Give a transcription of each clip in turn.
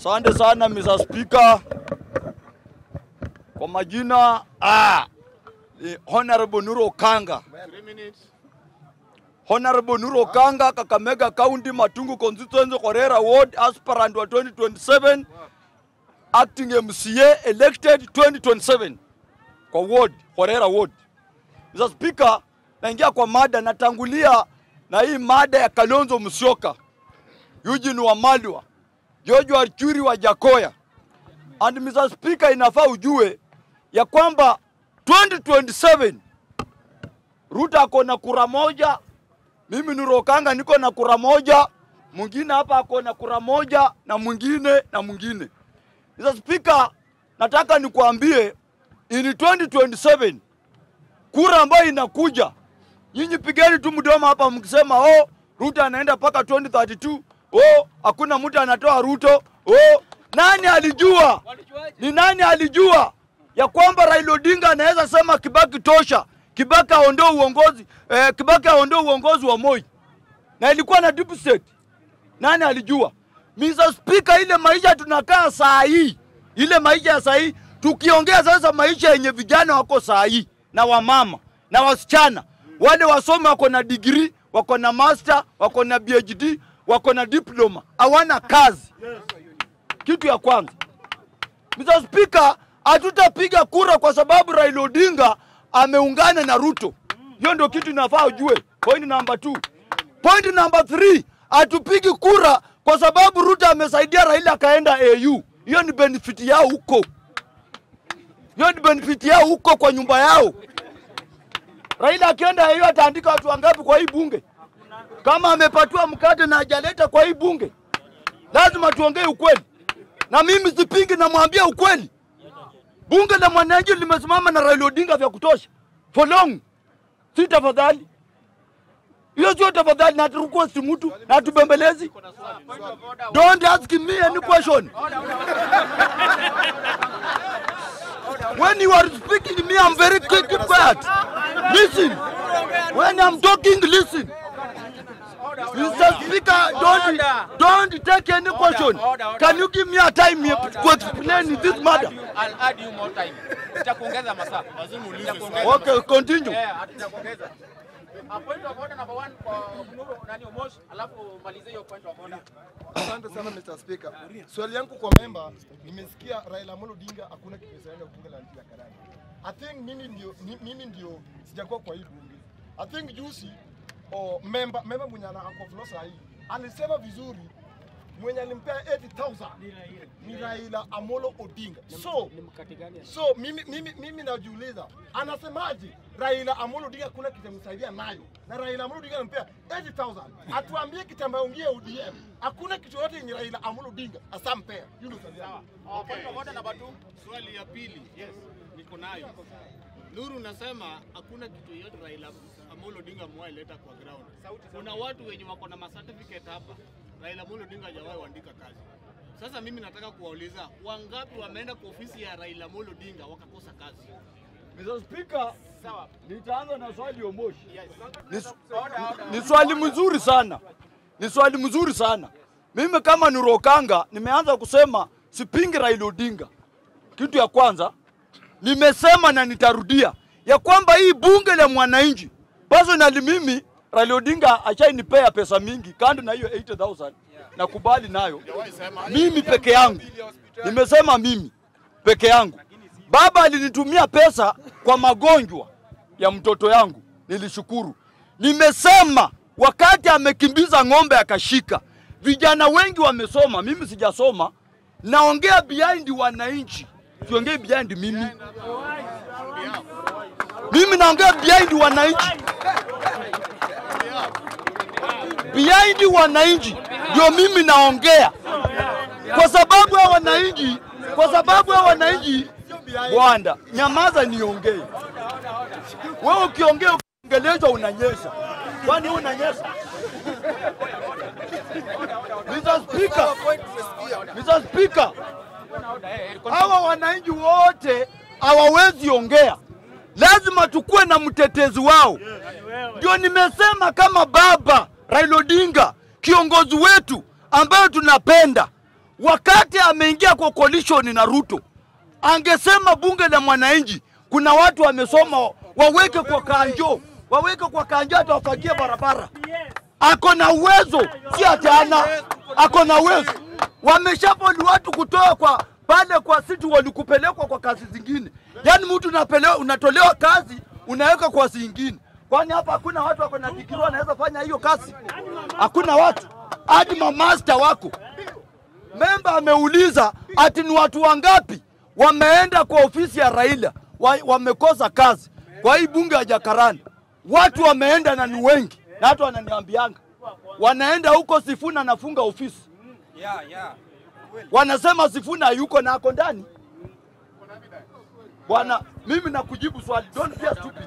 Asante sana Mr. Speaker. Kwa majina Honorable Nuru Okanga. 3 minutes. Honorable Nuru Okanga, Kakamega County, Matungu Constituency, Korera Ward, aspirant wa 2027, acting MCA, elected 2027 kwa ward, Korera Ward. Mr. Speaker, naingia kwa mada, natangulia na hii mada ya Kalonzo Musyoka, Eugene Wamalwa, George Archuri wa Jakoya. And Mr. Speaker, inafaa ujue ya kwamba 2027 Ruto ako na kura moja, mimi Nuru Okanga niko na kura moja, mwingine hapa ako na kura moja na mwingine na mwingine. Mr. Speaker, nataka nikuambie in 2027 kura ambayo inakuja, nyinyi pigeni tu mdomo hapa mkisema Ruto anaenda paka 2032, hakuna mtu anatoa Ruto. Nani alijua? Ni nani alijua ya kwamba Raila Odinga anaweza sema Kibaki tosha, Kibaki aondoe uongozi, Kibaki aondoe uongozi wa Moi, na ilikuwa na deep state? Nani alijua? Mr. Speaker, ile maisha tunakaa saa hii, ile maisha ya saa hii, tukiongea sasa maisha yenye vijana wako saa hii na wamama na wasichana, wale wasome wako na degree, wako na master, wako na PhD, wako na diploma, hawana kazi. Kitu ya kwanza, Mr. Speaker, hatutapiga kura kwa sababu Raila Odinga ameungana na Ruto. Hiyo ndio kitu inafaa ujue. Point number 2. Point number 3, hatupigi kura kwa sababu Ruto amesaidia Raila akaenda AU. Hiyo ni benefit yao huko. Hiyo ni benefit yao huko kwa nyumba yao. Raila akienda AU ataandika watu wangapi kwa hii bunge? Kama amepatiwa mkate na hajaleta kwa hii bunge, lazima tuongee ukweli. Na mimi sipingi, na mwambia ukweli. Bunge la mwananchi limesimama na Raila Odinga vya kutosha. For long. Si tafadhali. Hiyo sio tafadhali, na request mtu na tubembelezi. Don't ask me any question. When you are speaking to me, I'm very quiet. Listen. When I'm talking, listen. Mr. Speaker, don't take any question. Can you give me a time to explain this matter? I'll add you more time. Nitakuongeza masaa. Okay, continue. Point of order number 1 kwa Nuru nani Omosh, alafu malize hiyo point of order. Asante sana Mr. Speaker. Swali yangu kwa member, nimesikia Raila Amolo Odinga hakuna kipesaenda bunge la nchi ya Karani. I think mimi ndio sijakuwa kwa hii bunge. I think juzi member mwenye anakonflosa hii alisema vizuri, mwenye alimpea 80,000 ni Raila Amolo Odinga. So mimi najiuliza, anasemaje Raila Amolo Odinga kuna kitamsaidia nayo, na Raila Amolo Odinga anampea 80,000, atuambie kitambaongia ODM hakuna kitu yote yenye Raila Amolo Odinga asampea. Sawa. Point of order number 2. Swali ya pili. Yes. Niko nayo. Nuru nasema hakuna kitu yote Raila Amolo Odinga mwaileta kwa ground. Kuna watu wenye wako na certificate hapa. Raila Amolo Odinga hajawahi kuandika kazi. Sasa mimi nataka kuwauliza, wangapi wameenda kwa ofisi ya Raila Amolo Odinga wakakosa kazi? Mr. Speaker, Sawa. nitaanza na swali Omosh. Yes. Ni swali mzuri sana. Ni swali mzuri sana. Mimi kama Nuru Okanga nimeanza kusema sipingi Raila Odinga. Kitu ya kwanza, nimesema na nitarudia ya kwamba hii bunge la mwananchi, personally mimi Raila Odinga achainipea pesa mingi kando na hiyo 80,000, nakubali nayo. Mimi peke yangu. Nimesema mimi peke yangu. Baba alinitumia pesa kwa magonjwa ya mtoto yangu, nilishukuru. Nimesema wakati amekimbiza ng'ombe akashika. Vijana wengi wamesoma, mimi sijasoma. Naongea behind wananchi. Siongei behind mimi. Mimi naongea behind wananchi. Behind wananchi ndio mimi naongea. Kwa sababu ya wananchi, Bwana, nyamaza niongee. Wewe ukiongea ungelezwa unanyesha. Kwani unanyesha? Mr. Speaker, hawa wananchi wote hawawezi ongea. Lazima tukue na mtetezi wao. Ndio nimesema kama baba Raila Odinga, kiongozi wetu ambaye tunapenda, wakati ameingia kwa coalition na Ruto, angesema bunge la mwananchi, kuna watu wamesoma, waweke kwa kanjo, hata wafagie barabara. Ako na uwezo, si atana, ako na uwezo. Wameshapoli watu kutoa kwa pale kwa situ walikupelekwa kwa kazi zingine. Yani mtu unatolewa kazi, unaweka kwa zingine. Kwani hapa hakuna watu wako na degree wanaweza fanya hiyo kazi? Hakuna watu. Hadi mamaster wako. Memba ameuliza ati ni watu wangapi wameenda kwa ofisi ya Raila wamekosa kazi kwa hii bunge ya Jacaranda. Watu wameenda na ni wengi. Na watu wananiambianga wanaenda huko Sifuna anafunga ofisi. Wanasema Sifuna yuko na ako ndani. Bwana, mimi nakujibu swali, don't be stupid.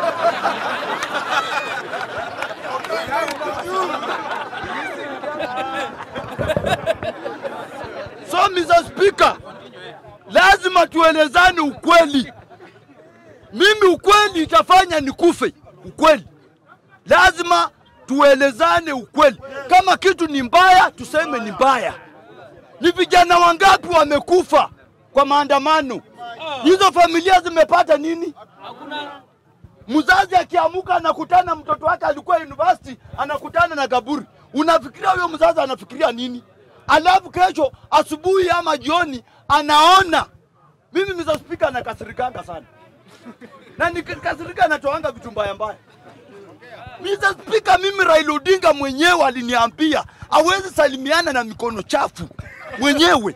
So Mr. Speaker, lazima tuelezane ukweli. Mimi ukweli itafanya nikufe. Ukweli. Lazima tuelezane ukweli. Kama kitu ni mbaya, tuseme ni mbaya. Ni vijana wangapi wamekufa kwa maandamano? Hizo familia zimepata nini? Mzazi akiamuka anakutana mtoto wake alikuwa university, anakutana na kaburi. Unafikiria huyo mzazi anafikiria nini? Alafu kesho asubuhi ama jioni anaona. Mimi Mr. Speaker nakasirikanga sana. Na nikikasirika natoanga vitu mbaya mbaya. Mr. Speaker, mimi Raila Odinga mwenyewe aliniambia hawezi salimiana na mikono chafu. Mwenyewe.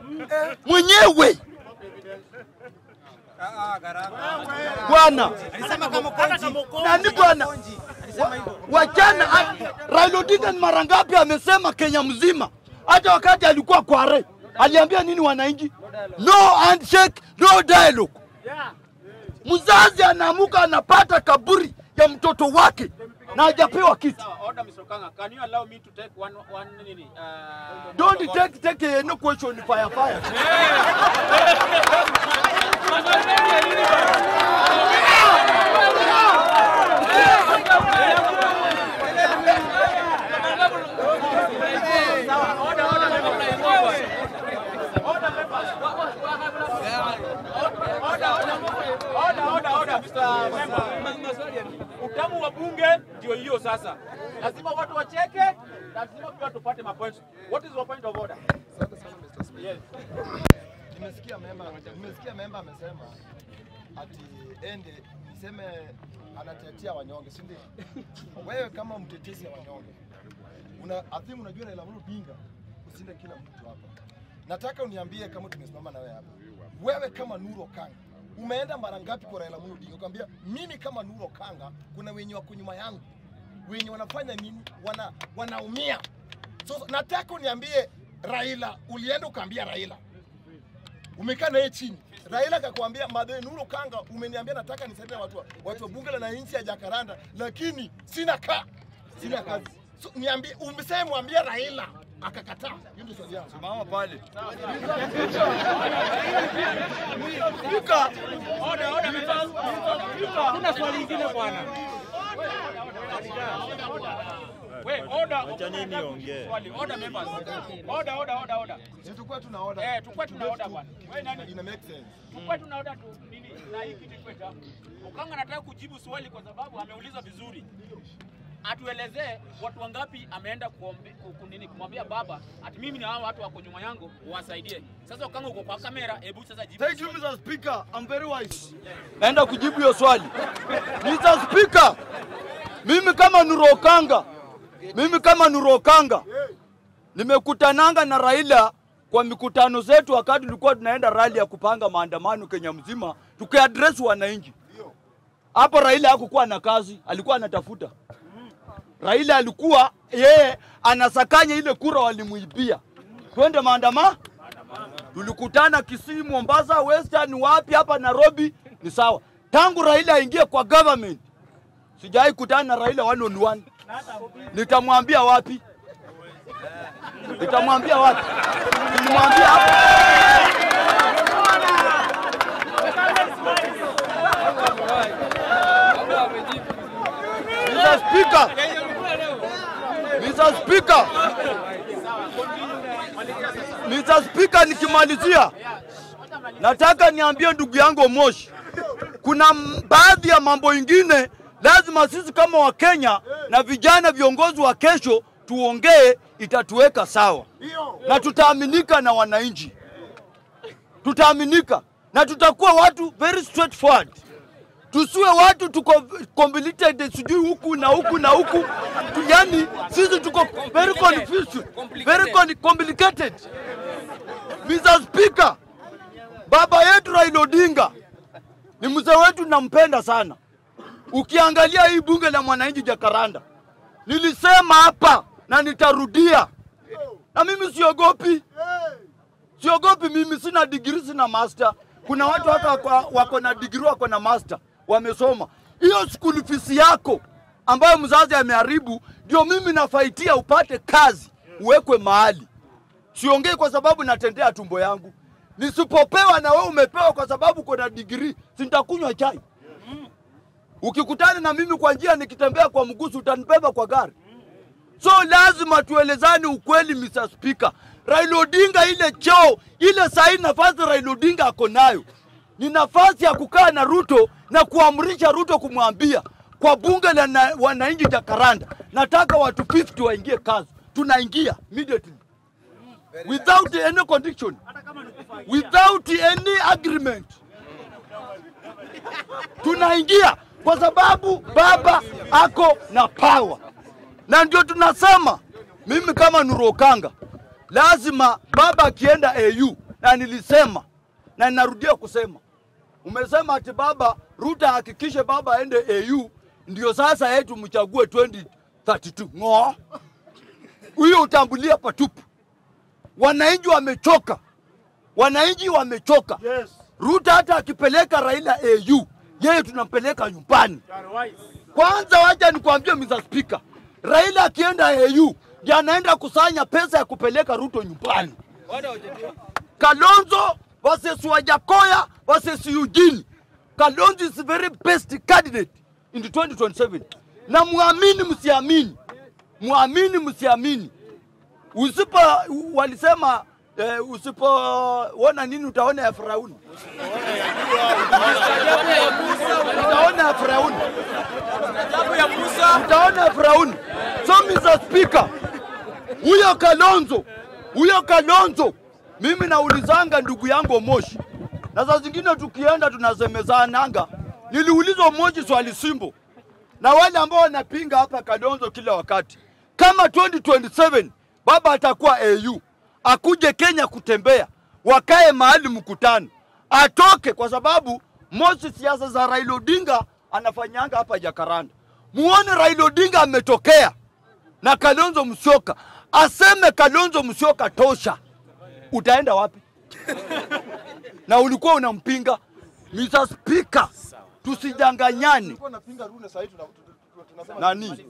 Bwana. Alisema kama konji. Nani bwana? Wachana Raila Odinga ni mara ngapi amesema Kenya mzima? Hata wakati alikuwa Kware, aliambia nini wananchi? No handshake, no dialogue. Mzazi anaamuka anapata kaburi ya mtoto wake na hajapewa kitu. Order, Mr. Okanga. Can you allow me to take one Don't take no question fire. Utamu wa bunge ndio hiyo sasa. Lazima watu wacheke, lazima pia tupate mapoints. What is your point of order? Yes. Nimesikia memba amesema ati ende niseme anatetea wanyonge, si ndio? Wewe kama mtetezi wa wanyonge, unajua Raila Odinga usinde kila mtu hapa. Nataka uniambie kama tumesimama na wewe hapa. Wewe kama Nuru Okanga umeenda mara ngapi kwa Raila Odinga ukamwambia mimi kama Nuru Okanga kuna wenye wako nyuma yangu, wenye wanafanya nini, wanaumia. So nataka uniambie Raila, ulienda ukaambia Raila, umekaa naye chini, Raila akakwambia madhe Nuru Okanga umeniambia nataka nisaidie watu wa bunge la nchi ya Jacaranda, lakini sina kazi. So niambie, umesema mwambie Raila akakataa. Hiyo ndio swali yangu. Simama pale. Kuna swali lingine bwana. Acha nini ongee. Order members. Order. Tukua tuna order. Tukua tuna order bwana. Wewe nani? Ina make sense. Tukua tuna order tu nini na hii kitu kweta. Okanga anataka kujibu swali kwa sababu ameuliza vizuri. Atuelezee watu wangapi ameenda kumwambia baba ati mimi na hao watu wako nyuma yangu wasaidie. Sasa Okanga uko kwa kamera, hebu sasa jibu. Thank you Mr. Speaker, I'm very wise. Naenda kujibu hiyo swali. Mr. Speaker, mimi kama Nuru Okanga nimekutananga na Raila kwa mikutano zetu wakati tulikuwa tunaenda rally ya kupanga maandamano Kenya mzima, tukiaddress wananchi. Hapo Raila hakukuwa na kazi, alikuwa anatafuta. Raila alikuwa yeye anasakanya ile kura walimuibia. Twende maandamano. Tulikutana Kisii, Mombasa, Western, wapi hapa Nairobi, ni sawa. Tangu Raila aingie kwa government, sijai kutana na Raila one on one. Nitamwambia wapi? Nilimwambia hapa. Mr. Speaker, nikimalizia nataka niambie ndugu yangu Moshi, kuna baadhi ya mambo ingine lazima sisi kama Wakenya na vijana viongozi wa kesho tuongee, itatuweka sawa na tutaaminika na wananchi, tutaaminika na tutakuwa watu very straightforward. Tusiwe watu tuko complicated, sijui huku na huku na huku. Yani sisi tuko very confused, very complicated. Mr. Speaker, baba yetu Raila Odinga ni mzee wetu, nampenda sana. Ukiangalia hii bunge la mwananchi Jakaranda, nilisema hapa na nitarudia, na mimi siogopi. Siogopi, mimi sina degree, sina master. Kuna watu hata wako na degree, wako na master, wamesoma. Hiyo school fees yako ambayo mzazi ameharibu, ndio mimi nafaitia upate kazi, uwekwe mahali. Siongei kwa sababu natendea tumbo yangu. Nisipopewa na wewe umepewa kwa sababu kuna degree, sitakunywa chai. Ukikutana na mimi kwa njia nikitembea kwa mgusu, utanibeba kwa gari. So lazima tuelezane ukweli, Mr. Speaker. Raila Odinga ile cheo, ile sahi nafasi Raila Odinga ako nayo, ni nafasi ya kukaa na Ruto na kuamrisha Ruto kumwambia kwa bunge la wananchi Jakaranda, nataka watu 50 waingie kazi. Tunaingia immediately. Without any condition. Without any agreement. Tunaingia kwa sababu baba ako na power. Na ndio tunasema, mimi kama Nurokanga, lazima baba akienda AU, na nilisema na ninarudia kusema, umesema ati baba Ruto hakikishe baba aende AU ndio sasa yetu mchague 2032. Ngo. Huyo utambulia patupu. Wananchi wamechoka. Wananchi wamechoka. Yes. Ruto hata akipeleka Raila AU, yeye tunampeleka nyumbani. Kwanza wacha nikwambie Mr. Speaker, Raila akienda AU, ndiye anaenda kusanya pesa ya kupeleka Ruto nyumbani. Kalonzo versus Wajakoya versus Eugene. Kalonzo is the very best candidate in the 2027. Na muamini msiamini. Muamini msiamini. Walisema usipoona nini utaona ya Firauni. Utaona ya Firauni. Utaona ya Firauni. So Mr. Speaker, huyo Kalonzo, mimi naulizanga ndugu yangu Moshi, na saa zingine tukienda tunasemezananga. Niliulizwa Moshi swali simbo, na wale ambao wanapinga hapa Kalonzo kila wakati, kama 2027 baba atakuwa AU, akuje Kenya kutembea, wakae mahali mkutano, atoke, kwa sababu Moshi siasa za Raila Odinga anafanyanga hapa Jakaranda. Muone Raila Odinga ametokea na Kalonzo Musyoka, aseme Kalonzo Musyoka tosha, utaenda wapi? Na ulikuwa unampinga. Mr. Speaker, tusijanganyane. Nani?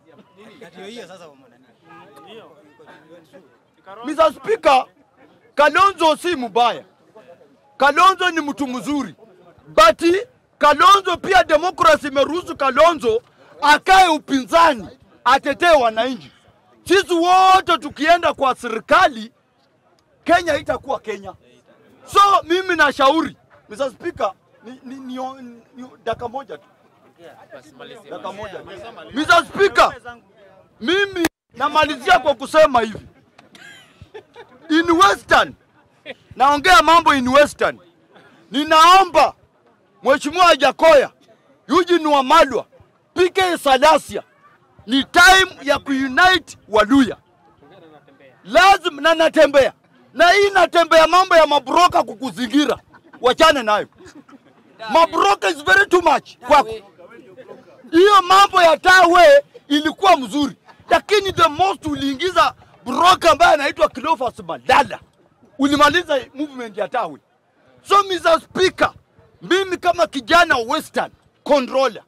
Mr. Speaker, Kalonzo si mubaya. Kalonzo ni mtu mzuri. But Kalonzo pia demokrasi imeruhusu Kalonzo akae upinzani, atetee wananchi. Sisi wote tukienda kwa serikali, Kenya itakuwa Kenya. So mimi nashauri Mr. Speaker, ni dakika moja tu. Dakika moja. Mr. Speaker, mimi namalizia kwa kusema hivi. In Western, naongea mambo in Western. Ninaomba Mheshimiwa Wajakoya, Eugene Wamalwa, PK Salasia, ni time ya kuunite Waluya. Lazima na natembea. Na hii natembea mambo ya mabroka kukuzingira. Wachane nayo. Mabroka is very too much kwako. Hiyo mambo ya tawe ilikuwa mzuri, lakini the most uliingiza broka ambaye anaitwa Cleophas Malala. Ulimaliza movement ya tawe. So Mr. Speaker, mimi kama kijana Western controller,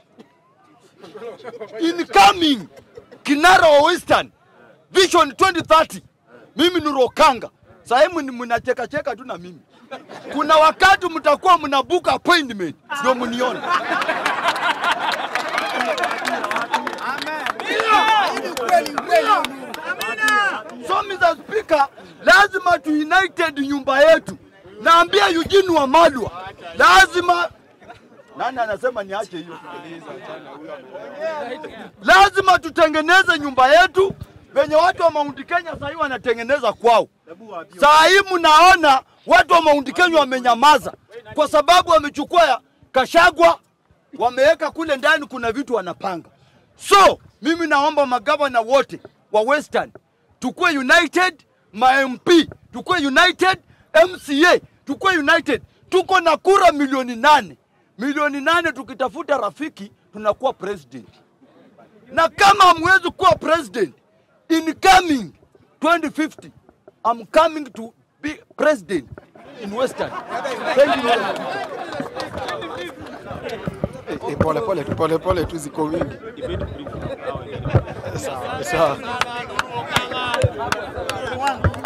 incoming kinara wa Western Vision 2030, mimi Nurokanga. Sasa mnacheka cheka tu na mimi. Kuna wakati mtakuwa mnabuka appointment ndio mnione. Amen. Amina. So Mr. Speaker, lazima tu united nyumba yetu. Naambia Eugene Wamalwa, lazima nani anasema niache hiyo? Lazima tutengeneze nyumba yetu venye watu wa Mount Kenya sasa hivi wanatengeneza kwao. Sasa hivi mnaona watu wa Mount Kenya wamenyamaza kwa sababu wamechukua Kashagwa wameweka kule ndani, kuna vitu wanapanga. So mimi naomba magavana wote wa Western tukue united, ma MP tukue united, MCA tukue united. Tuko na kura milioni 8. Milioni 8 tukitafuta rafiki tunakuwa president. Na kama hamwezi kuwa president in coming 2050, I'm coming to be president in Western. Thank you. Pole tu ziko wingi. Sawa.